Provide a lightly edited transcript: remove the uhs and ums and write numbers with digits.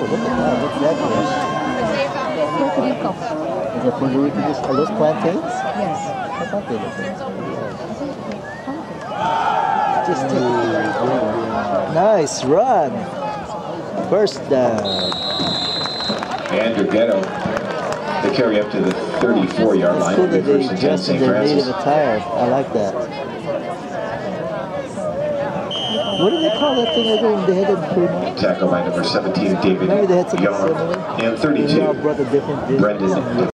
look at that. What's that dish? Puerto Rico. Is it Puerto Rican dish? Are those plantains? Yes. I thought they looked like just nice run. First down. And Draghetto, they carry up to the 34-yard line. Cool that they First and 10, dressed in St. their Francis. native attire. I like that. What do they call that thing again? They had in Fremont? Tackle by number 17, David Remember they had something Young. similar? And They all 32, brought a different dish. Brendan